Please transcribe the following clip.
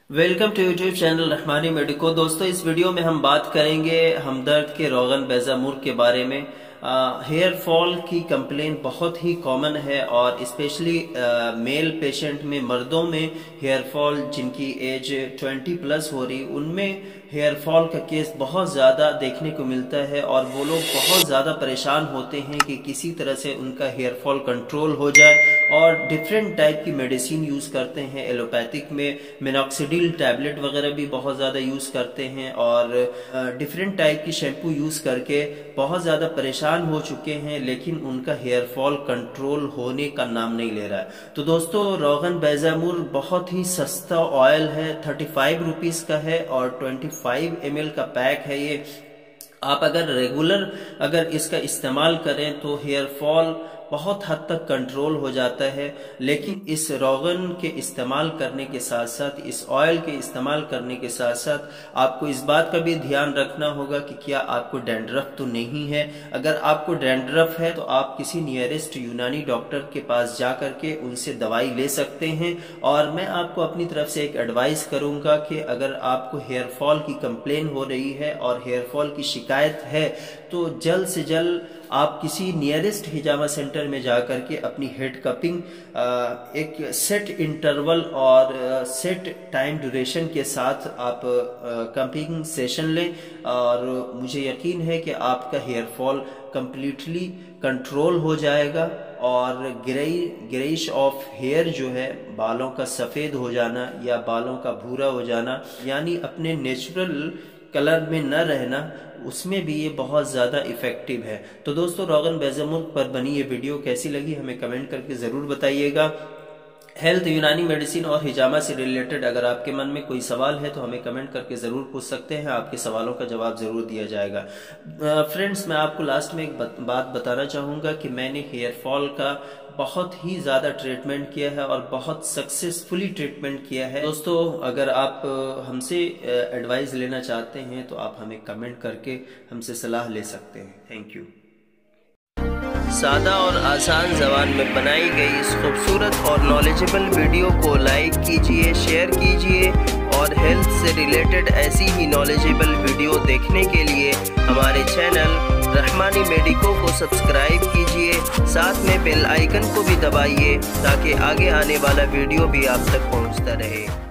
Welcome to YouTube channel Rahmani Medico. दोस्तों, इस video में हम बात करेंगे हमदर्द के रोगन बेज़ामुर के बारे में। हेयर फॉल की कंप्लेन बहुत ही कॉमन है और स्पेशली मेल पेशेंट में, मर्दों में हेयर फॉल जिनकी एज 20 प्लस हो रही, उनमें हेयर फॉल का केस बहुत ज़्यादा देखने को मिलता है और वो लोग बहुत ज़्यादा परेशान होते हैं कि किसी तरह से उनका हेयर फॉल कंट्रोल हो जाए और डिफरेंट टाइप की मेडिसिन यूज़ करते हैं। एलोपैथिक में मिनॉक्सिडिल टैबलेट वगैरह भी बहुत ज़्यादा यूज़ करते हैं और डिफरेंट टाइप की शैम्पू यूज़ करके बहुत ज़्यादा परेशान हो चुके हैं, लेकिन उनका हेयर फॉल कंट्रोल होने का नाम नहीं ले रहा है। तो दोस्तों, रोगन बेज़ामुर बहुत ही सस्ता ऑयल है, 35 रुपीज़ का है और 25 ml का पैक है। ये आप अगर इसका इस्तेमाल करें तो हेयर फॉल बहुत हद तक कंट्रोल हो जाता है। लेकिन इस रोगन के इस्तेमाल करने के साथ साथ, इस ऑयल के इस्तेमाल करने के साथ साथ आपको इस बात का भी ध्यान रखना होगा कि क्या आपको डैंड्रफ तो नहीं है। अगर आपको डैंड्रफ है तो आप किसी नियरेस्ट यूनानी डॉक्टर के पास जा करके उनसे दवाई ले सकते हैं। और मैं आपको अपनी तरफ से एक एडवाइस करूंगा कि अगर आपको हेयर फॉल की कंप्लेन हो रही है और हेयर फॉल की शिकायत है तो जल्द से जल्द आप किसी नियरेस्ट हिजामा सेंटर में जाकर के अपनी हेड कपिंग एक सेट इंटरवल और सेट टाइम ड्यूरेशन के साथ आप कपिंग सेशन लें और मुझे यकीन है कि आपका हेयर फॉल कंप्लीटली कंट्रोल हो जाएगा और ग्रेइश ऑफ हेयर जो है, बालों का सफ़ेद हो जाना या बालों का भूरा हो जाना, यानी अपने नेचुरल कलर में न रहना, उसमें भी ये बहुत ज़्यादा इफ़ेक्टिव है। तो दोस्तों, रोगन बेज़ामुर पर बनी ये वीडियो कैसी लगी हमें कमेंट करके ज़रूर बताइएगा। हेल्थ, यूनानी मेडिसिन और हिजामा से रिलेटेड अगर आपके मन में कोई सवाल है तो हमें कमेंट करके ज़रूर पूछ सकते हैं, आपके सवालों का जवाब ज़रूर दिया जाएगा। फ्रेंड्स, मैं आपको लास्ट में एक बात बताना चाहूँगा कि मैंने हेयर फॉल का बहुत ही ज़्यादा ट्रीटमेंट किया है और बहुत सक्सेसफुली ट्रीटमेंट किया है। दोस्तों, अगर आप हमसे एडवाइस लेना चाहते हैं तो आप हमें कमेंट करके हमसे सलाह ले सकते हैं। Thank you. सादा और आसान ज़बान में बनाई गई इस खूबसूरत और नॉलेजेबल वीडियो को लाइक कीजिए, शेयर कीजिए और हेल्थ से रिलेटेड ऐसी ही नॉलेजेबल वीडियो देखने के लिए हमारे चैनल रहमानी मेडिको को सब्सक्राइब कीजिए। साथ में बेल आइकन को भी दबाइए ताकि आगे आने वाला वीडियो भी आप तक पहुंचता रहे।